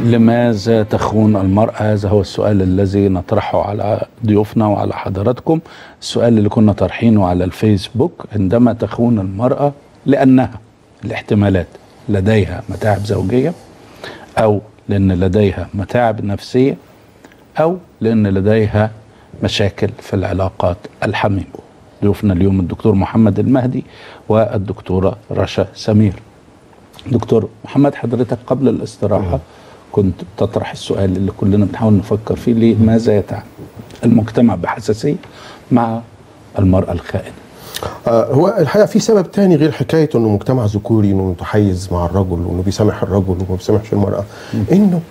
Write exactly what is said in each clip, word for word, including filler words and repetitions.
لماذا تخون المرأة؟ هذا هو السؤال الذي نطرحه على ضيوفنا وعلى حضراتكم. السؤال اللي كنا طرحينه على الفيسبوك: عندما تخون المرأة لأنها الاحتمالات لديها متاعب زوجية، أو لأن لديها متاعب نفسية، أو لأن لديها مشاكل في العلاقات الحميمة. ضيوفنا اليوم الدكتور محمد المهدي والدكتورة رشا سمير. دكتور محمد، حضرتك قبل الاستراحة كنت تطرح السؤال اللي كلنا بنحاول نفكر فيه: ليه ماذا يتعامل المجتمع بحساسية مع المرأة الخائنة؟ آه هو الحقيقة في سبب تاني غير حكاية انه مجتمع ذكوري، انه متحيز مع الرجل وانه بيسامح الرجل وما بيسامحش المرأة. م. انه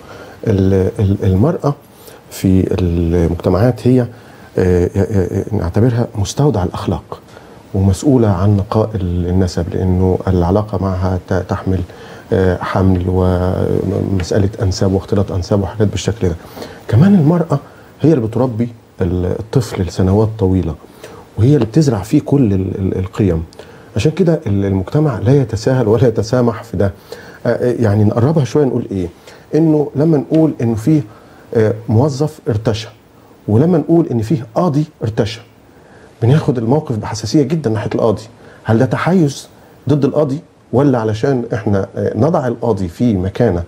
المرأة في المجتمعات هي آه آه نعتبرها مستودع الأخلاق ومسؤولة عن نقاء النسب، لأنه العلاقة معها تحمل حمل ومسألة أنساب واختلاط أنساب وحاجات بالشكل ده. كمان المرأة هي اللي بتربي الطفل لسنوات طويلة، وهي اللي بتزرع فيه كل القيم. عشان كده المجتمع لا يتساهل ولا يتسامح في ده. يعني نقربها شوية، نقول إيه؟ إنه لما نقول إنه فيه موظف ارتشى، ولما نقول إن فيه قاضي ارتشى، بناخد الموقف بحساسية جدا ناحية القاضي. هل ده تحيز ضد القاضي، ولا علشان احنا نضع القاضي في مكانة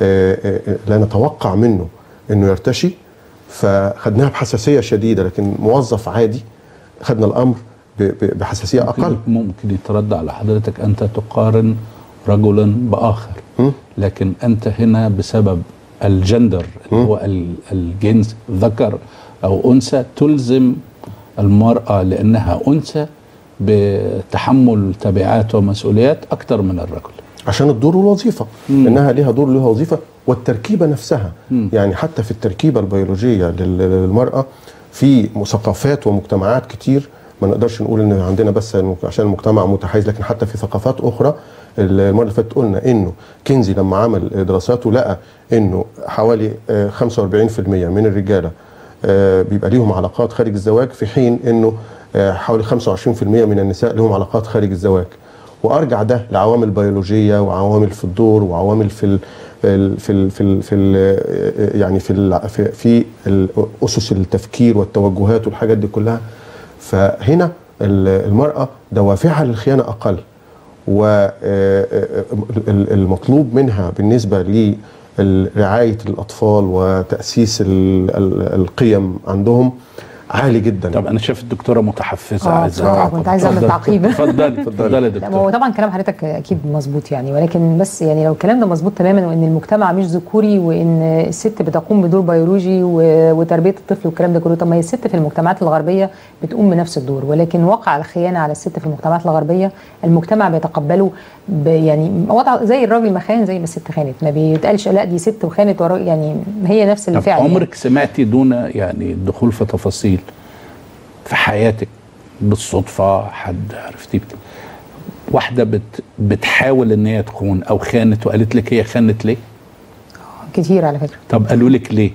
لا نتوقع منه انه يرتشي فخدناها بحساسية شديدة، لكن موظف عادي خدنا الامر بحساسية اقل؟ ممكن يترد على حضرتك: انت تقارن رجلا باخر، م? لكن انت هنا بسبب الجندر اللي هو الجنس، ذكر او انثى، تلزم المرأة لأنها أنثى بتحمل تبعات ومسؤوليات أكثر من الرجل، عشان الدور والوظيفة. مم. إنها لها دور ولها وظيفة، والتركيبة نفسها. مم. يعني حتى في التركيبة البيولوجية للمرأة في ثقافات ومجتمعات كتير، ما نقدرش نقول إن عندنا بس عشان المجتمع متحيز، لكن حتى في ثقافات أخرى. المرة اللي فاتت قلنا إنه كينزي لما عمل دراساته لقى إنه حوالي خمسة وأربعين بالمئة من الرجالة بيبقى ليهم علاقات خارج الزواج، في حين انه حوالي خمسة وعشرين بالمئة من النساء لهم علاقات خارج الزواج. وارجع ده لعوامل بيولوجيه وعوامل في الدور وعوامل في ال في ال في ال في ال يعني في ال في, في اسس التفكير والتوجهات والحاجات دي كلها. فهنا المراه دوافعها للخيانه اقل، والمطلوب منها بالنسبه ل رعاية الأطفال وتأسيس القيم عندهم عالي جدا. طب أنا شايف الدكتورة متحفزة. اه كنت عايزة أعمل تعقيب. اتفضلي اتفضلي يا دكتورة. هو طبعا كلام حضرتك أكيد مظبوط يعني، ولكن بس يعني لو الكلام ده مظبوط تماما، وإن المجتمع مش ذكوري، وإن الست بتقوم بدور بيولوجي وتربية الطفل والكلام ده كله، طب ما هي الست في المجتمعات الغربية بتقوم بنفس الدور، ولكن واقع الخيانة على الست في المجتمعات الغربية المجتمع بيتقبله يعني وضع زي الراجل ما خان زي ما الست خانت، ما بيتقالش لا دي ست وخانت ورا، يعني هي نفس الفعل. عمرك يعني. سمعتي دون يعني الدخول في تفاصيل في حياتك بالصدفة حد عرفتيه واحدة بت بتحاول ان هي تخون او خانت وقالت لك هي خانت ليه؟ كتير على فكرة. طب قالوا لك ليه؟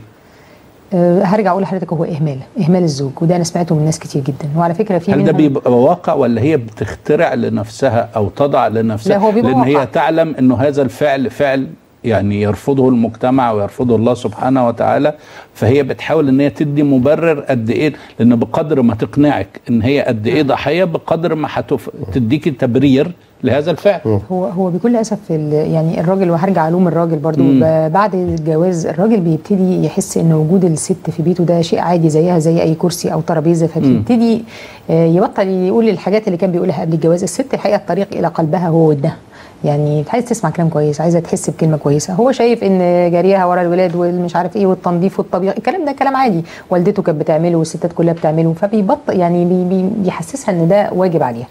أه هرجع اقول لحضرتك هو اهمال اهمال الزوج، وده انا سمعته من ناس كتير جدا. وعلى فكره في هل ده بيبقى واقع ولا هي بتخترع لنفسها او تضع لنفسها؟ لا هو بيبقى لان واقع. هي تعلم انه هذا الفعل فعل يعني يرفضه المجتمع ويرفضه الله سبحانه وتعالى، فهي بتحاول ان هي تدي مبرر قد ايه، لان بقدر ما تقنعك ان هي قد ايه ضحيه بقدر ما هتديكي تبرير لهذا الفعل. هو هو بكل اسف يعني الراجل، وهرجع الوم الراجل برضو، بعد الجواز الراجل بيبتدي يحس ان وجود الست في بيته ده شيء عادي زيها زي اي كرسي او ترابيزه، فبيبتدي يبطل يقول الحاجات اللي كان بيقولها قبل الجواز. الست الحقيقه الطريق الى قلبها هو ودها، يعني عايزه تسمع كلام كويس، عايزه تحس بكلمه كويسه. هو شايف ان جاريها ورا الولاد والمش عارف ايه والتنظيف والطبيخ، الكلام ده كلام عادي، والدته كانت بتعمله والستات كلها بتعمله، فبيبطل يعني بي بيحسسها ان ده واجب عليها.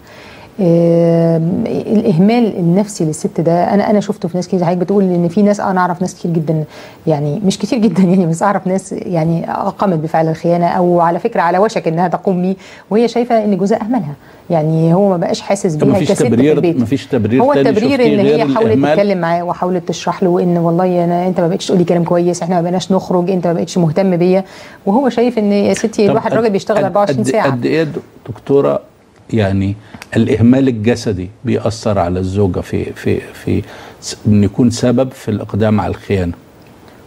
آه الاهمال النفسي للست ده انا انا شفته في ناس كتير. حضرتك بتقول ان في ناس، انا اعرف ناس كتير جدا، يعني مش كتير جدا يعني، بس اعرف ناس يعني قامت بفعل الخيانه او على فكره على وشك انها تقوم بيه، وهي شايفه ان جوزها اهملها، يعني هو ما بقاش حاسس بيها كست في البيت. مفيش تبرير هو التبرير ان هي حاولت الإهمال. تتكلم معاه وحاولت تشرح له ان والله انا انت ما بقتش تقولي كلام كويس، احنا ما بقيناش نخرج، انت ما بقتش مهتم بيا، وهو شايف ان يا ستي الواحد راجل بيشتغل أربعة وعشرين ساعه. قد ايه دكتوره يعني الإهمال الجسدي بيأثر على الزوجة في في في إن يكون سبب في الإقدام على الخيانة؟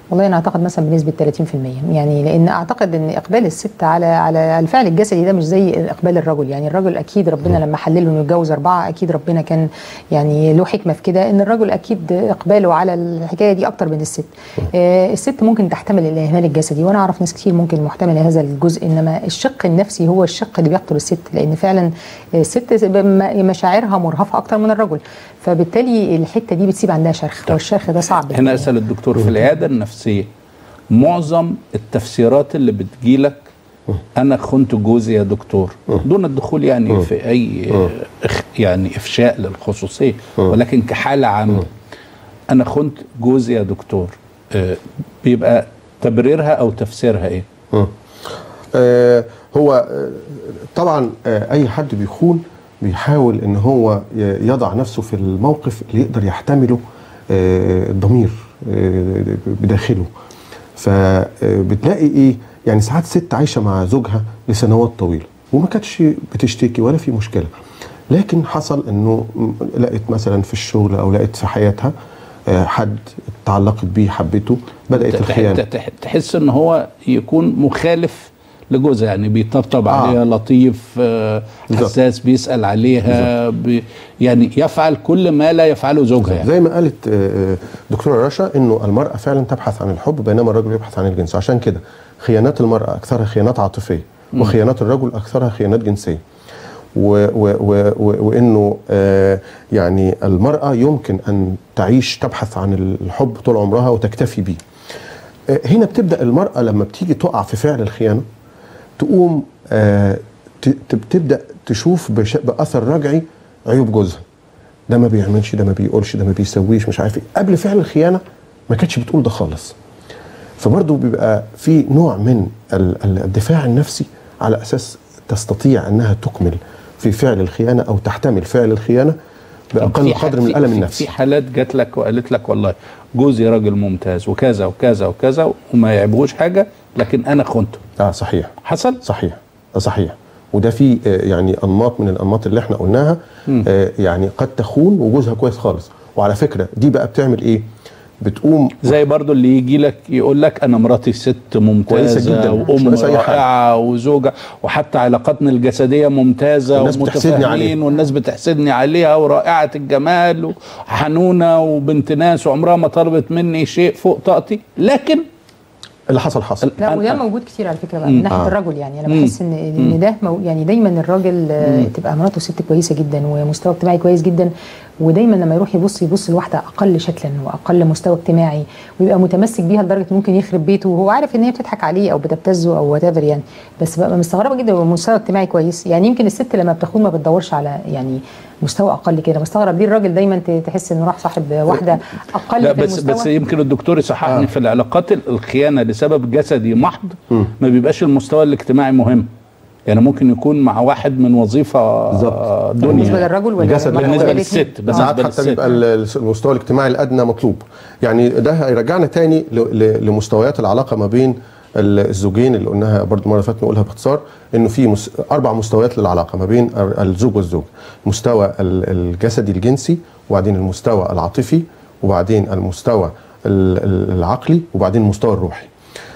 والله انا اعتقد مثلا بنسبه ثلاثين في المية، يعني لان اعتقد ان اقبال الست على على الفعل الجسدي ده مش زي اقبال الرجل. يعني الرجل اكيد ربنا لما حلله انه يتجوز اربعه، اكيد ربنا كان يعني له حكمه في كده، ان الرجل اكيد اقباله على الحكايه دي اكتر من الست. آه الست ممكن تحتمل الاهمال الجسدي، وانا اعرف ناس كتير ممكن محتمله هذا الجزء، انما الشق النفسي هو الشق اللي بيقتل الست، لان فعلا الست مشاعرها مرهفه اكتر من الرجل، فبالتالي الحته دي بتسيب عندها شرخ، والشرخ ده صعب. هنا اسال الدكتور في العياده النفسيه، معظم التفسيرات اللي بتجيلك انا خنت جوزي يا دكتور، دون الدخول يعني في اي يعني افشاء للخصوصيه، ولكن كحاله عامه انا خنت جوزي يا دكتور، بيبقى تبريرها او تفسيرها ايه؟ آه هو طبعا اي حد بيخون بيحاول ان هو يضع نفسه في الموقف اللي يقدر يحتمله الضمير بداخله. فبتلاقي ايه، يعني ساعات ست عايشه مع زوجها لسنوات طويله وما كانتش بتشتكي ولا في مشكله، لكن حصل انه لقت مثلا في الشغل او لقت في حياتها حد تعلقت بيه حبته، بدات الخيانه. تحس ان هو يكون مخالف لجوزها، يعني بيطبطب آه. عليها، لطيف، حساس، بيسأل عليها، بي يعني يفعل كل ما لا يفعله زوجها. يعني زي ما قالت دكتورة رشا انه المرأة فعلا تبحث عن الحب بينما الرجل يبحث عن الجنس، عشان كده خيانات المرأة اكثرها خيانات عاطفية م. وخيانات الرجل اكثرها خيانات جنسية، وانه آه يعني المرأة يمكن ان تعيش تبحث عن الحب طول عمرها وتكتفي به. آه هنا بتبدأ المرأة لما بتيجي تقع في فعل الخيانة تقوم آه تبدأ تشوف بأثر رجعي عيوب جوزها، ده ما بيعملش، ده ما بيقولش، ده ما بيسويش، مش عارف ايه. قبل فعل الخيانة ما كانتش بتقول ده خالص. فبرضه بيبقى في نوع من الدفاع النفسي على أساس تستطيع أنها تكمل في فعل الخيانة أو تحتمل فعل الخيانة بأقل قدر من الألم النفسي. في حالات جات لك وقالت لك والله جوزي راجل ممتاز وكذا وكذا وكذا وما يعيبهوش حاجة، لكن أنا خنته. اه صحيح. حصل؟ صحيح صحيح. وده في يعني أنماط من الأنماط اللي احنا قلناها، آه يعني قد تخون وجوزها كويس خالص. وعلى فكرة دي بقى بتعمل إيه؟ بتقوم زي برضو اللي يجي لك يقول لك انا مراتي ست ممتازه وام رائعه وزوجه، وحتى علاقاتنا الجسديه ممتازه ومتفاهمين والناس بتحسدني عليها ورائعه الجمال وحنونه وبنت ناس وعمرها ما طلبت مني شيء فوق طاقتي، لكن اللي حصل حصل. لا وده موجود كتير على فكره بقى من ناحيه آه. الرجل. يعني انا بحس ان ان ده يعني دايما الراجل تبقى مراته ست كويسه جدا ومستوى اجتماعي كويس جدا، ودايما لما يروح يبص يبص لواحده اقل شكلا واقل مستوى اجتماعي ويبقى متمسك بيها لدرجه ممكن يخرب بيته وهو عارف ان هي بتضحك عليه او بتبتزه او وات ايفر يعني، بس بقى مستغربه جدا ومستوى اجتماعي كويس. يعني يمكن الست لما بتخون ما بتدورش على يعني مستوى اقل كده، بستغرب ليه الراجل دايما تحس انه راح صاحب واحده اقل لا في بس المستوى. بس يمكن الدكتور يصححني آه. في العلاقات الخيانه لسبب جسدي محض م. ما بيبقاش المستوى الاجتماعي مهم. يعني ممكن يكون مع واحد من وظيفه دنيا بالنسبه للرجل ولا بالنسبه للست، بس ساعات حتى بيبقى المستوى الاجتماعي الادنى مطلوب. يعني ده هيرجعنا تاني لمستويات العلاقه ما بين الزوجين اللي قلناها برضو مره فاتت نقولها باختصار، انه في مس... اربع مستويات للعلاقه ما بين الزوج والزوج: المستوى الجسدي الجنسي، وبعدين المستوى العاطفي، وبعدين المستوى العقلي، وبعدين المستوى الروحي.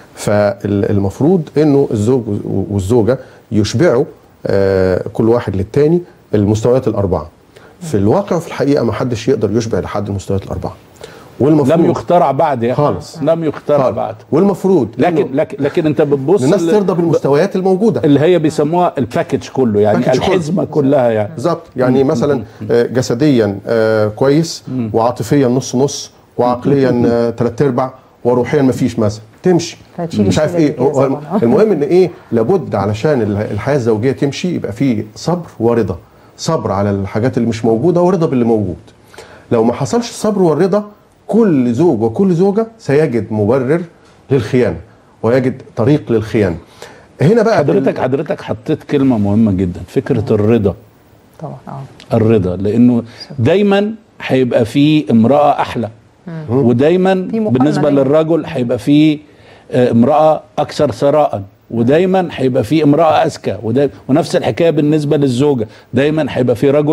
فالمفروض انه الزوج والزوجه يشبعوا آه كل واحد للتاني المستويات الاربعه. في الواقع في الحقيقه ما حدش يقدر يشبع لحد المستويات الاربعه، والمفروض لم يخترع بعد يا خالص، لم يخترع خالص. بعد والمفروض لكن لكن لكن انت بتبص الناس ترضى بالمستويات الموجوده اللي هي بيسموها الباكج كله، يعني الحزمه كلها يعني بالظبط. يعني مثلا جسديا آه كويس، وعاطفيا نص نص، وعقليا ثلاث ارباع، وروحيا ما فيش مثلا، تمشي مش عارف ايه. المهم ان ايه، لابد علشان الحياه الزوجيه تمشي يبقى فيه صبر ورضا، صبر على الحاجات اللي مش موجوده ورضا باللي موجود. لو ما حصلش الصبر والرضا، كل زوج وكل زوجه سيجد مبرر للخيانه ويجد طريق للخيانه. هنا بقى حضرتك حضرتك حطيت كلمه مهمه جدا، فكره الرضا. طبعا اه الرضا، لانه دايما هيبقى فيه امراه احلى، ودايما بالنسبه للرجل هيبقى فيه امراه اكثر ثراء، ودايما هيبقى فيه امراه اذكى، ونفس الحكايه بالنسبه للزوجه، دايما هيبقى فيه رجل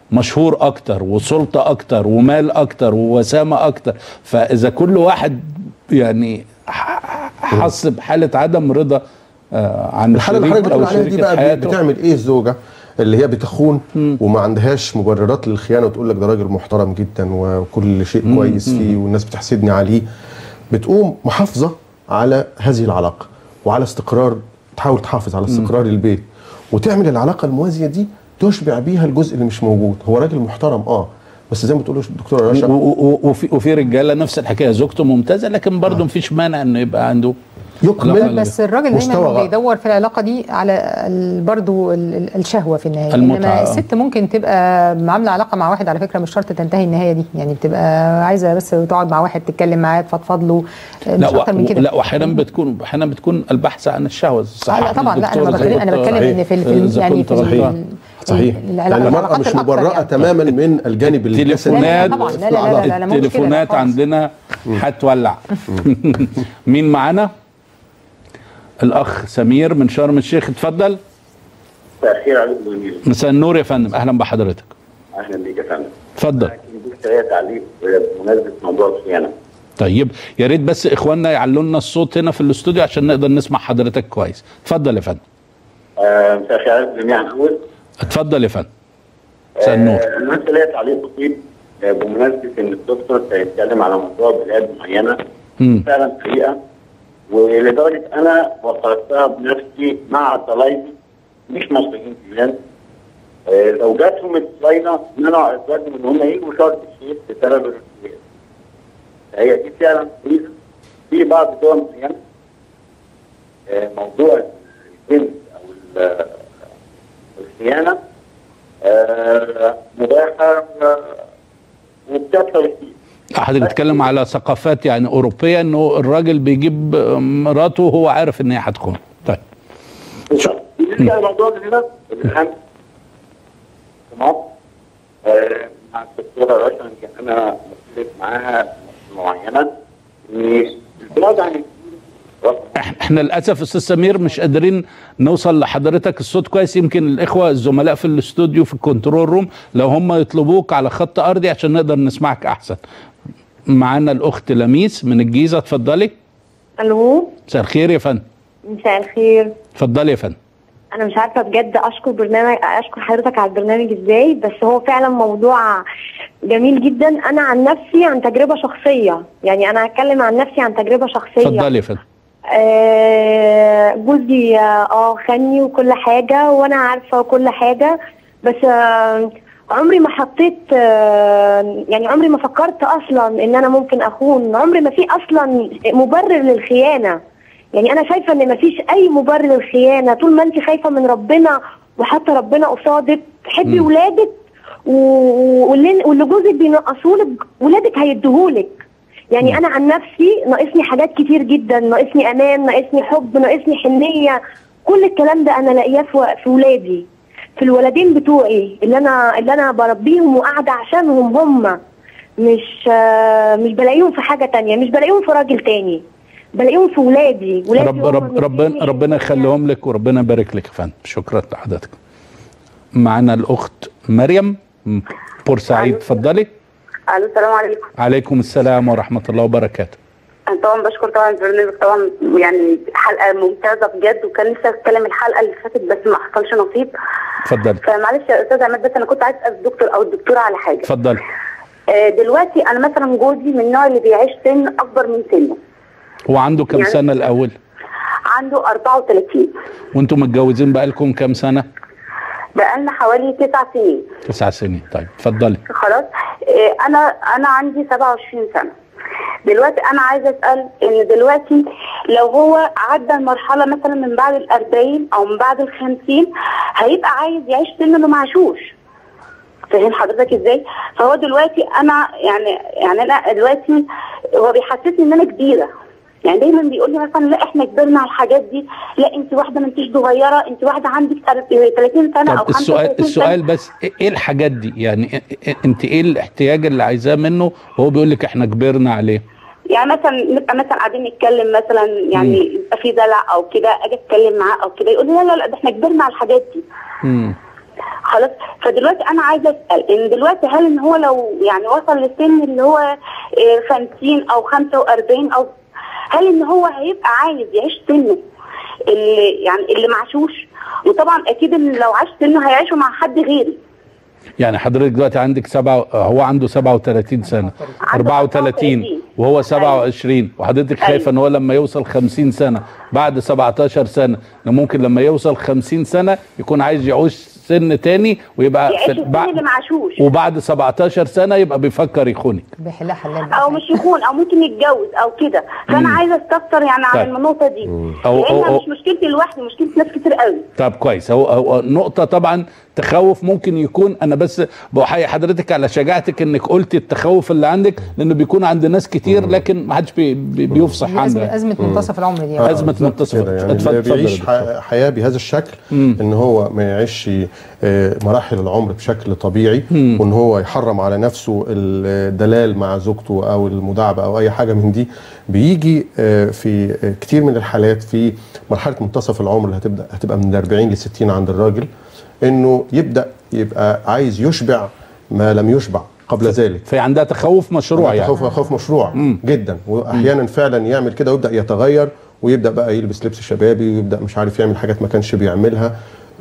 مشهور اكتر وسلطه اكتر ومال اكتر ووسامه اكتر. فاذا كل واحد يعني حس بحاله عدم رضا آه عن الحاله اللي حضرتك بتقول عليها دي بقى حياته. بتعمل ايه الزوجه اللي هي بتخون مم. وما عندهاش مبررات للخيانه وتقول لك ده راجل محترم جدا وكل شيء مم. كويس فيه والناس بتحسدني عليه، بتقوم محافظه على هذه العلاقه وعلى استقرار، تحاول تحافظ على استقرار مم. البيت، وتعمل العلاقه الموازيه دي تشبع بيها الجزء اللي مش موجود. هو راجل محترم اه بس زي ما بتقول الدكتوره رشا، وفي وفي رجاله نفس الحكايه، زوجته ممتازه لكن برضه آه. مفيش مانع انه يبقى عنده يكمل. بس الراجل دايما بيدور في العلاقه دي على برضه الشهوه في النهايه، انما الست ممكن تبقى عامله علاقه مع واحد على فكره مش شرط تنتهي النهايه دي، يعني بتبقى عايزه بس تقعد مع واحد تتكلم معاه تفضفض له مش اكتر من كده. لا واحيانا بتكون احيانا بتكون البحث عن الشهوه الصحيح. لا طبعا لا انا بتكلم انا بتكلم ان في الفيلم يعني في صحيح صحيح يعني المرأة مش مبرأة يعني. تماما من الجانب التليفونات التليفونات عندنا هتولع. مين معانا؟ الاخ سمير من شرم الشيخ، اتفضل. مساء الخير عليكم. مساء النور يا فندم، اهلا بحضرتك. اهلا بيك يا فندم. اتفضل. بس هي تعليق بمناسبه موضوع الخيانه. طيب يا ريت بس اخواننا يعلوا لنا الصوت هنا في الاستوديو عشان نقدر نسمع حضرتك كويس. اتفضل يا فندم. آه مساء الخير عليكم جميعا. اول اتفضل يا فندم. مساء النور. آه الناس ليها تعليق بسيط آه بمناسبه ان الدكتور سيتكلم على موضوع بلاد معينه فعلا حقيقه، ولدرجه انا وصلتها بنفسي مع طلايبي مش مصريين كمان، آه زوجاتهم الصهاينه منعوا ازواجهم ان هم يجوا شرم الشيخ بسبب الرسميات. هي دي فعلا حقيقه في بعض الدول معينه آه موضوع الجنس او الخيانه آه مباحه وبتكثر كتير. حضرتك بتتكلم على ثقافات يعني اوروبيه انه الراجل بيجيب مراته وهو عارف ان هي هتخون. طيب. بالنسبه للموضوع هنا الاهم في مصر آه مع الدكتوره رشا يمكن انا مختلف معاها معينه ان البلاد عن احنا للاسف استاذ سمير مش قادرين نوصل لحضرتك الصوت كويس، يمكن الاخوه الزملاء في الاستوديو في الكنترول روم لو هم يطلبوك على خط ارضي عشان نقدر نسمعك احسن. معانا الاخت لميس من الجيزه، اتفضلي. الو مساء الخير يا فندم. مساء الخير. اتفضلي يا فندم. انا مش عارفه بجد اشكر برنامج اشكر حضرتك على البرنامج ازاي، بس هو فعلا موضوع جميل جدا. انا عن نفسي عن تجربه شخصيه، يعني انا هتكلم عن نفسي عن تجربه شخصيه. اتفضلي يا فندم. آه جوزي اه خاني وكل حاجه وانا عارفه وكل حاجه، بس آه عمري ما حطيت آه يعني عمري ما فكرت اصلا ان انا ممكن اخون، عمري ما في اصلا مبرر للخيانه. يعني انا شايفه ان ما فيش اي مبرر للخيانه طول ما انت خايفه من ربنا وحاطه ربنا قصادك، تحبي ولادك واللي جوزك بينقصولك ولادك هيديهولك. يعني انا عن نفسي ناقصني حاجات كتير جدا، ناقصني امان، ناقصني حب، ناقصني حنيه، كل الكلام ده انا لاقياه في ولادي، في الولدين بتوعي اللي انا اللي انا بربيهم وقاعده عشانهم هم، مش مش بلاقيهم في حاجه تانية، مش بلاقيهم في راجل تاني، بلاقيهم في ولادي. ولادي رب رب ربنا ربنا يخليهم لك وربنا يبارك لك يا فندم. شكرا لحضرتك. معنا الاخت مريم بورسعيد، اتفضلي. الو السلام عليكم. عليكم السلام ورحمه الله وبركاته. انا طبعا بشكر طبعا البرنامج، طبعا يعني حلقه ممتازه بجد، وكان نفسي اتكلم الحلقه اللي فاتت بس ما حصلش نصيب. اتفضلي. فمعلش يا استاذ عماد، بس انا كنت عايز اسال الدكتور او الدكتوره على حاجه. اتفضلي. آه دلوقتي انا مثلا جوزي من النوع اللي بيعيش سن اكبر من سنه. هو عنده كام يعني سنه الاول؟ عنده أربعة وثلاثين. وانتم متجوزين بقالكم كام سنه؟ بقالنا حوالي تسع سنين. تسع سنين. طيب اتفضلي. خلاص. آه انا انا عندي سبعة وعشرين سنه. دلوقتي انا عايزه اسال ان دلوقتي لو هو عدى المرحله مثلا من بعد الأربعين او من بعد الخمسين هيبقى عايز يعيش سن اللي ما عاشوش. فاهم حضرتك ازاي؟ فهو دلوقتي انا يعني يعني انا دلوقتي هو بيحسسني ان انا كبيره. يعني دايما بيقول لي مثلا لا احنا كبرنا على الحاجات دي، لا انت واحده ما انتيش صغيره، انت واحده عندك ثلاثين سنه او خمسة وثلاثين سنه. السؤال بس ايه الحاجات دي؟ يعني انت ايه الاحتياج اللي عايزاه منه وهو بيقول لك احنا كبرنا عليه؟ يعني مثلا نبقى مثلا قاعدين نتكلم مثلا يعني يبقى في دلع او كده، اجي اتكلم معاه او كده يقول لي لا لا لا ده احنا كبرنا على الحاجات دي. امم خلاص. فدلوقتي انا عايزه اسال ان دلوقتي هل ان هو لو يعني وصل للسن اللي هو خمسين او خمسة وأربعين او هل ان هو هيبقى عايز يعيش سنه اللي يعني اللي معشوش؟ وطبعا اكيد ان لو عاش سنه هيعيشه مع حد غيري. يعني حضرتك دلوقتي عندك سبعة، هو عنده سبعة وثلاثين سنة، أربعة وثلاثين وهو سبعة وعشرين، وحضرتك خايفة ان هو لما يوصل خمسين سنة بعد سبعتاشر سنة ممكن لما يوصل خمسين سنة يكون عايز يعيش سن تاني ويبقى يعيش السن اللي معشوش، وبعد سبعتاشر سنة يبقى بيفكر يخونك بحلال حلال او مش يخون او ممكن يتجوز او كده. فانا عايزه استفسر يعني عن طيب. النقطه دي لانها مش مشكلتي لوحدي، مشكله ناس كتير قوي. طب كويس. هو, هو نقطه طبعا تخوف ممكن يكون، انا بس بحيي حضرتك على شجاعتك انك قلتي التخوف اللي عندك، لانه بيكون عند ناس كتير لكن ما حدش بي بي بيفصح عنها. ازمه منتصف العمر دي آه ازمه منتصف يعني اللي بيعيش حياه بهذا الشكل مم. ان هو ما يعيش مراحل العمر بشكل طبيعي مم. وان هو يحرم على نفسه الدلال مع زوجته او المداعبه او اي حاجه من دي، بيجي في كتير من الحالات في مرحله منتصف العمر اللي هتبدا هتبقى من أربعين ل ستين عند الراجل، انه يبدا يبقى عايز يشبع ما لم يشبع قبل ذلك. في عندها تخوف مشروع، يعني تخوف خوف مشروع مم. جدا، واحيانا مم. فعلا يعمل كده ويبدا يتغير ويبدا بقى يلبس لبس شبابي ويبدا مش عارف يعمل حاجات ما كانش بيعملها.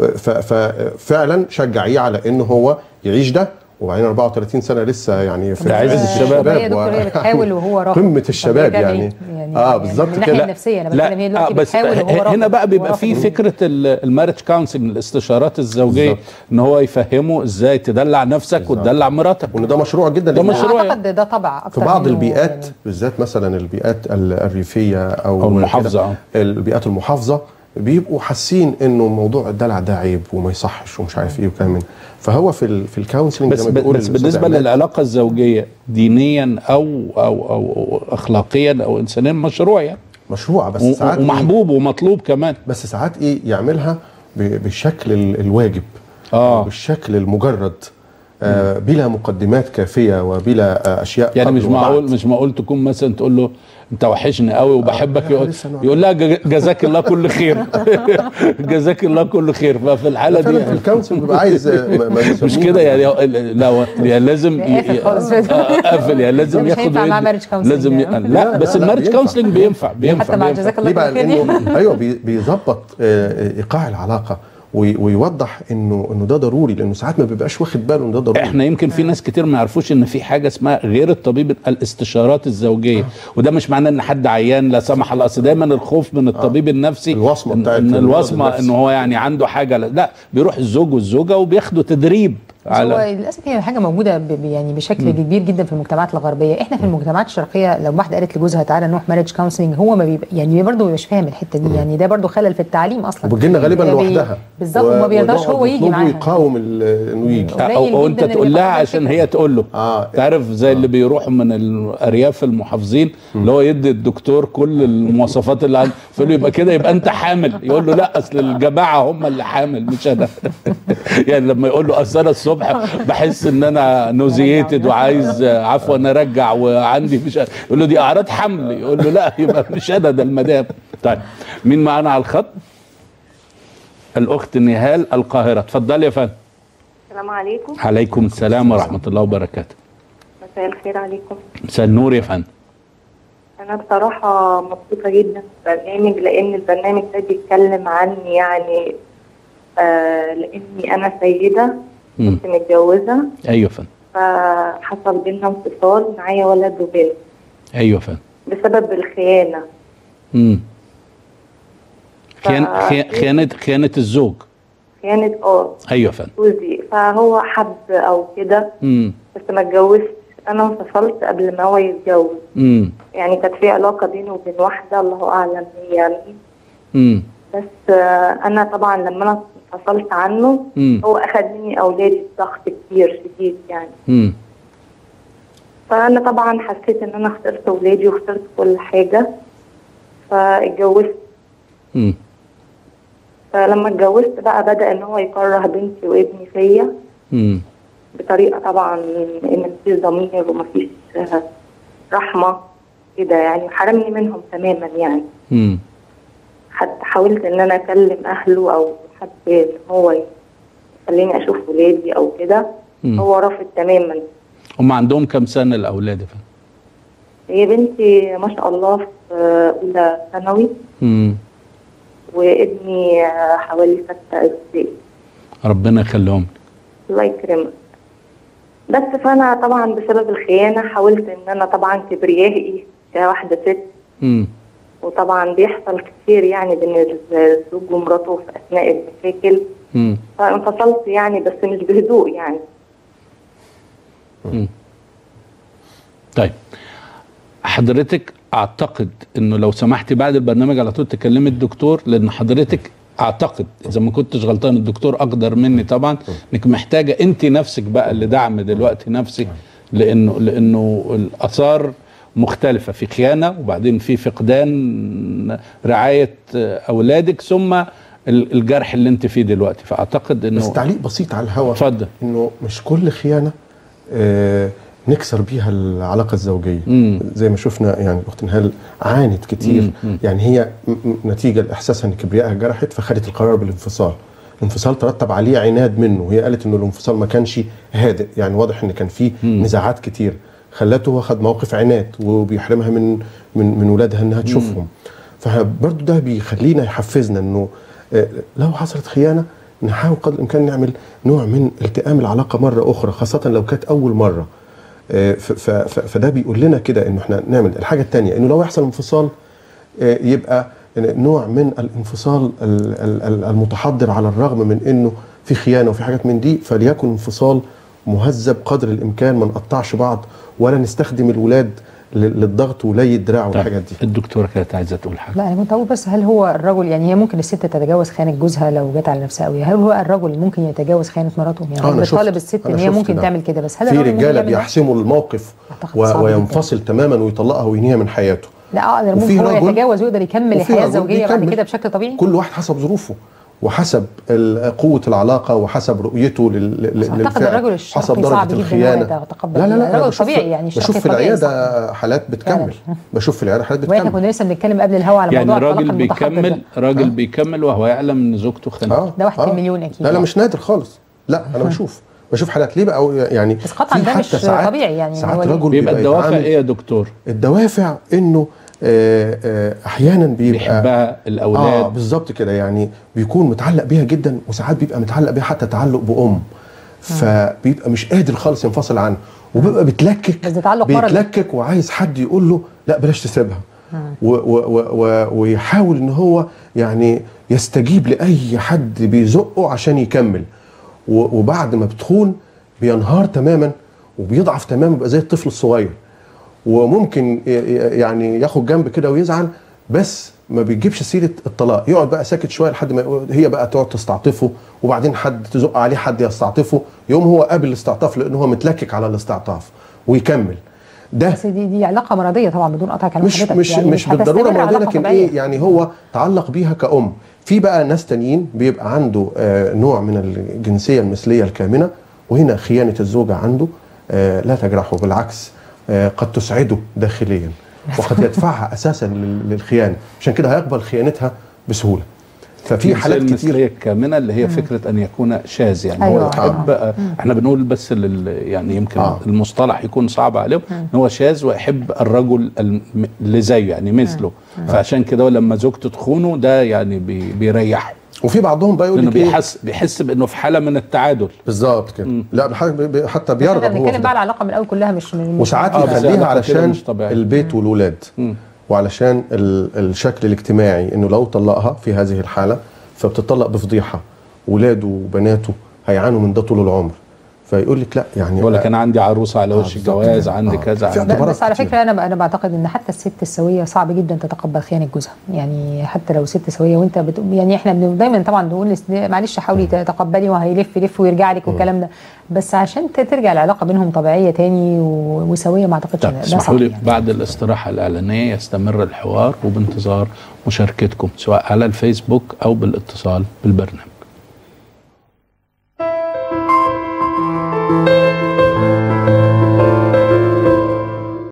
ففعلا شجعيه على انه هو يعيش ده، وبعدين أربعة وثلاثين سنه لسه يعني في عز الشباب. هي دكتور هي بتحاول وهو راهب قمه الشباب يعني, يعني اه بالظبط كده. من الناحيه النفسيه انا بتكلم هي دلوقتي بتحاول وهو راهب. هنا بقى بيبقى في فكره المارج كونسلنج، الاستشارات الزوجيه بالزبط. ان هو يفهمه ازاي تدلع نفسك بالزبط. وتدلع مراتك، وان ده مشروع جدا. ده مشروع اعتقد ده طبع اكتر في بعض البيئات يعني. بالذات مثلا البيئات الريفيه او, أو المحافظه، البيئات المحافظه بيبقوا حاسين انه موضوع الدلع ده عيب وما يصحش ومش عارف ايه وكمان. فهو في في الكونسلنج بس, بس بالنسبه للعلاقه الزوجيه دينيا او او او اخلاقيا او انسانيا مشروع، يعني مشروع بس ساعات ومحبوب إيه ومطلوب كمان، بس ساعات ايه يعملها بالشكل الواجب اه بالشكل المجرد آه بلا مقدمات كافيه وبلا آه اشياء يعني مش معقول مش معقول تكون مثلا تقول له انت وحشني قوي وبحبك، يقول, يقول لها جزاك الله كل خير جزاك الله كل خير. ففي الحاله دي في الكونسل بيبقى عايز مش كده يعني، لا يعني لازم قافل، يعني لازم ياخد لازم ي... لا بس المارج كونسلنج بينفع بينفع حتى مع جزاك الله كل خير. ايوه بيظبط ايقاع العلاقه ويوضح انه انه ده ضروري، لانه ساعات ما بيبقاش واخد باله ان ده ضروري. احنا يمكن في ناس كتير ما يعرفوش ان في حاجه اسمها غير الطبيب الاستشارات الزوجيه آه. وده مش معناه ان حد عيان لا سمح الله، اصل دايما الخوف من الطبيب آه. النفسي الوصمه بتاعت ان الوصمه ان هو يعني عنده حاجه، لا بيروح الزوج والزوجه وبياخدوا تدريب. على هو للاسف هي حاجه موجوده يعني بشكل م. كبير جدا في المجتمعات الغربيه. احنا في المجتمعات الشرقيه لو واحده قالت لجوزها تعالى نروح مارج كونسلنج هو ما بيبقى يعني برضه مش فاهم الحته دي، يعني ده برضه خلل في التعليم اصلا، وبتجي لنا غالبا لوحدها بالظبط وما بيرضاش هو يجي معاها، يقاوم انه يجي او, أو انت تقول لها عشان هي تقول له آه. تعرف زي آه. اللي بيروحوا من الارياف المحافظين اللي هو يدي الدكتور كل المواصفات اللي عنده، فيقول له يبقى كده يبقى انت حامل، يقول له لا اصل الجماعه هم اللي حامل مش انا يعني لما يقول له اصل انا الصبح بحس ان انا نوزييتد وعايز عفوا ارجع وعندي مش يقول له دي اعراض حمل، يقول له لا يبقى مش انا ده المدام. طيب مين معانا على الخط؟ الاخت نهال القاهره، اتفضلي يا فندم. السلام عليكم. عليكم السلام ورحمه الله وبركاته. مساء الخير عليكم. مساء النور يا فندم. انا بصراحه مبسوطه جدا بالبرنامج، لان البرنامج ده بيتكلم عني يعني آه لاني انا سيده كنت متجوزه. ايوه فندم. فحصل بينا انفصال، معايا ولد وبنت. ايوه فندم. بسبب الخيانه. امم خيانه خيانه خيانه الزوج. خيانه اه ايوه فندم. جوزي فهو حب او كده بس ما اتجوزش، انا انفصلت قبل ما هو يتجوز. امم يعني كانت في علاقه بيني وبين واحده الله اعلم هي مين. امم بس آه انا طبعا لما انا انفصلت عنه مم. هو اخذ مني اولادي بضغط كتير شديد يعني. امم فانا طبعا حسيت ان انا خسرت اولادي وخسرت كل حاجه فاتجوزت. امم فلما اتجوزت بقى بدا ان هو يكره بنتي وابني فيا امم بطريقه طبعا ان مفيش ضمير ومفيش رحمه كده يعني، حرمني منهم تماما يعني. امم حتى حاولت ان انا اكلم اهله او حد ان هو خليني اشوف ولادي او كده. هو رافض تماما. هم عندهم كام سنه الاولاد يا فندم؟ هي بنتي ما شاء الله في اولى ثانوي. امم وابني حوالي ستة ابتدائي. ربنا يخليهم. الله يكرمك. بس فانا طبعا بسبب الخيانه حاولت ان انا طبعا كبريائي كواحده ست. امم وطبعا بيحصل كتير يعني بين الزوج ومراته في اثناء المشاكل. امم فانفصلت يعني بس مش بهدوء يعني. امم طيب حضرتك اعتقد انه لو سمحتي بعد البرنامج على طول تكلمي الدكتور، لان حضرتك اعتقد اذا ما كنتش غلطان، الدكتور اقدر مني طبعا، انك محتاجه انت نفسك بقى لدعم دلوقتي نفسي، لانه لانه الاثار مختلفه، في خيانه وبعدين في فقدان رعايه اولادك ثم الجرح اللي انت فيه دلوقتي. فاعتقد انه بس تعليق بسيط على الهوا. اتفضل. انه مش كل خيانه آه نكسر بيها العلاقه الزوجيه. مم. زي ما شفنا يعني الاخت نهال عانت كتير. مم. يعني هي نتيجه لاحساسها ان كبريائها جرحت فخدت القرار بالانفصال. الانفصال ترتب عليه عناد منه، وهي قالت انه الانفصال ما كانش هادئ، يعني واضح ان كان فيه نزاعات كتير خلته هو خد موقف عناد وبيحرمها من من من ولادها انها تشوفهم. فبرضه ده بيخلينا يحفزنا انه لو حصلت خيانه نحاول قدر الامكان نعمل نوع من التئام العلاقه مره اخرى، خاصه لو كانت اول مره. فده بيقول لنا كده انه احنا نعمل الحاجه الثانيه، انه لو يحصل انفصال يبقى نوع من الانفصال المتحضر على الرغم من انه في خيانه وفي حاجات من دي، فليكن انفصال مهذب قدر الامكان، ما نقطعش بعض ولا نستخدم الولاد للضغط ولي الدراع والحاجات دي. الدكتوره كانت عايزه تقول حاجه. لا انا كنت اقول بس، هل هو الرجل يعني هي ممكن الست تتجاوز خيانه جوزها لو جت على نفسها قوي، هل هو الرجل ممكن يتجاوز خيانه مراته؟ يعني بيطالب الست ان هي ممكن ده. تعمل كده، بس هل في رجاله بيحسموا الموقف وينفصل تماما ويطلقها وينهيها من حياته. لا اقدر ممكن هو يتجاوز ويقدر يكمل الحياه الزوجيه بعد كده بشكل طبيعي. كل واحد حسب ظروفه وحسب قوه العلاقه وحسب رؤيته للفعل. اعتقد الرجل حسب درجه الخيانه. لا لا لا الرجل الطبيعي يعني بشوف في العياده حالات بتكمل. بشوف في العياده حالات بتكمل. واحنا كنا لسه بنتكلم قبل الهوا على يعني موضوع راجل بيكمل راجل بيكمل وهو يعلم ان زوجته خانته. آه ده واحد آه في المليون اكيد. لا لا مش نادر خالص. لا انا بشوف بشوف حالات ليه بقى يعني بس قطعا ده مش طبيعي يعني. ساعات رجل بيبقى الدوافع ايه يا دكتور؟ الدوافع انه آآ آآ احيانا بيبقى بيحبها الاولاد. اه بالظبط كده، يعني بيكون متعلق بيها جدا، وساعات بيبقى متعلق بيها حتى تعلق بام، فبيبقى مش قادر خالص ينفصل عنها، وبيبقى بيتلكك بيتلكك وعايز حد يقول له لا بلاش تسيبها، ويحاول ان هو يعني يستجيب لاي حد بيزقه عشان يكمل، وبعد ما بتخون بينهار تماما وبيضعف تماما، بيبقى زي الطفل الصغير، وممكن يعني ياخد جنب كده ويزعل، بس ما بيجيبش سيره الطلاق، يقعد بقى ساكت شويه لحد ما هي بقى تقعد تستعطفه، وبعدين حد تزق عليه حد يستعطفه، يوم هو قابل الاستعطاف لانه هو متلكك على الاستعطاف ويكمل. ده بس دي دي علاقه مرضيه طبعا بدون قطع كلام مش حضرتك، مش يعني مش بالضروره مرضيه، لكن ايه يعني هو تعلق بيها كأم. في بقى ناس تانيين بيبقى عنده آه نوع من الجنسيه المثليه الكامنه، وهنا خيانه الزوجه عنده آه لا تجرحه، بالعكس آه قد تسعده داخليا وقد يدفعها اساسا للخيانه، عشان كده هيقبل خيانتها بسهوله. ففي حالات كتير المثليه الكامنه اللي هي فكره ان يكون شاذ، يعني أيوة. هو يحب آه. احنا بنقول بس يعني يمكن آه. المصطلح يكون صعب عليهم ان هو شاذ ويحب الرجل اللي زيه يعني مثله، آه. فعشان كده لما زوجته تخونه ده يعني بي بيريحه. وفي بعضهم بقى يقول لك بيحس بيحس بانه في حاله من التعادل. بالظبط كده. لا حتى بيرغب. احنا بنتكلم بقى على العلاقه من الاول كلها مش من وساعات آه يخليها علشان البيت والولاد، م. وعلشان الشكل الاجتماعي، انه لو طلقها في هذه الحاله فبتطلق بفضيحه، ولاده وبناته هيعانوا من ده طول العمر، فيقول لك لا يعني ولا كان عندي عروسه على وش الجواز، عندي آه. كذا عندي. بس على فكره انا انا بعتقد ان حتى الست السويه صعب جدا تتقبل خيانه جوزها، يعني حتى لو ست سويه وانت بت... يعني احنا دايما طبعا بنقول معلش حاولي تتقبلي وهيلف يلف ويرجع لك والكلام ده، بس عشان ترجع العلاقه بينهم طبيعيه تاني وسويه ما اعتقدش ده صعب. يعني بعد الاستراحه الاعلانيه يستمر الحوار وبانتظار مشاركتكم سواء على الفيسبوك او بالاتصال بالبرنامج.